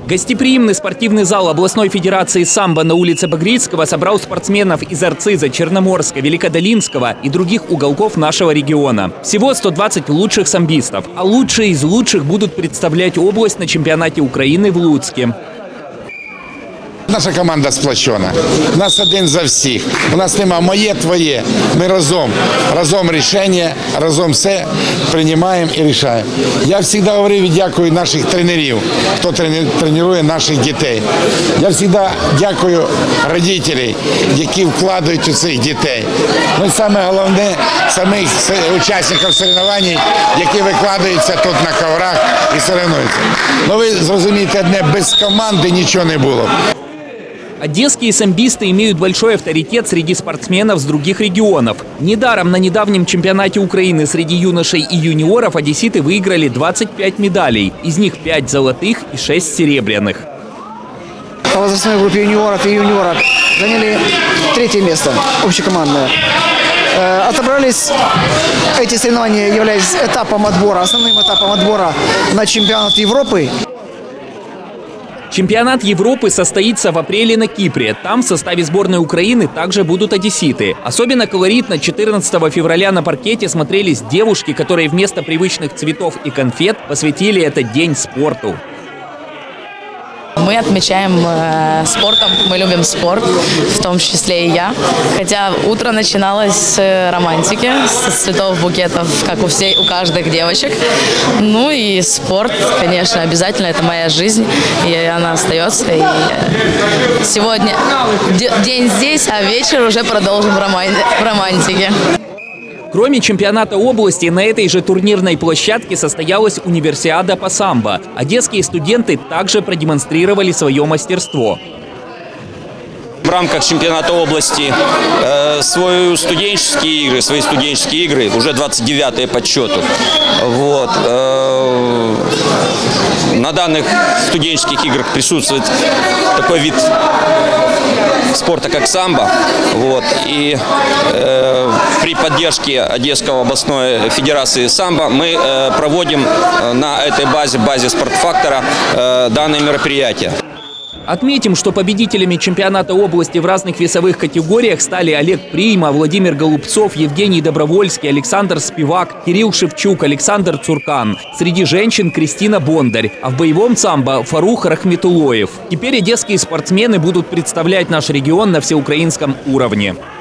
Гостеприимный спортивный зал областной федерации самбо на улице Багрицкого собрал спортсменов из Арциза, Черноморска, Великодолинского и других уголков нашего региона. Всего 120 лучших самбистов. А лучшие из лучших будут представлять область на чемпионате Украины в Луцке. Наша команда сплочена. У нас один за всіх. У нас нема моє, твоє. Ми разом. Разом рішення, разом все приймаємо і рішаємо. Я завжди говорив і дякую наших тренерів, хто тренує наших дітей. Я завжди дякую батьків, які вкладають у цих дітей. Ну і саме головне, самих учасників соревнувань, які викладаються тут на коврах і соревнуються. Ну ви зрозумієте одне, без команди нічого не було. Одесские самбисты имеют большой авторитет среди спортсменов с других регионов. Недаром на недавнем чемпионате Украины среди юношей и юниоров одесситы выиграли 25 медалей. Из них 5 золотых и 6 серебряных. По возрастной группе юниоров и юниорок заняли 3-е место общекомандное. Отобрались эти соревнования, являясь этапом отбора, основным этапом отбора на чемпионат Европы. Чемпионат Европы состоится в апреле на Кипре. Там в составе сборной Украины также будут одесситы. Особенно колоритно 14 февраля на паркете смотрелись девушки, которые вместо привычных цветов и конфет посвятили этот день спорту. Мы отмечаем спортом, мы любим спорт, в том числе и я. Хотя утро начиналось с романтики, с цветов, букетов, как у каждых девочек. Ну и спорт, конечно, обязательно, это моя жизнь, и она остается. И сегодня день здесь, а вечер уже продолжим в романтике. Кроме чемпионата области, на этой же турнирной площадке состоялась универсиада по самбо. Одесские студенты также продемонстрировали свое мастерство. В рамках чемпионата области свои студенческие игры, уже 29-е по счету. Вот. На данных студенческих играх присутствует такой вид спорта, как самбо. Вот. И при поддержке Одесской областной федерации самбо мы проводим на этой базе спортфактора данные мероприятия. Отметим, что победителями чемпионата области в разных весовых категориях стали Олег Прима, Владимир Голубцов, Евгений Добровольский, Александр Спивак, Кирилл Шевчук, Александр Цуркан. Среди женщин Кристина Бондарь, а в боевом самбо Фарух Рахметулоев. Теперь одесские спортсмены будут представлять наш регион на всеукраинском уровне.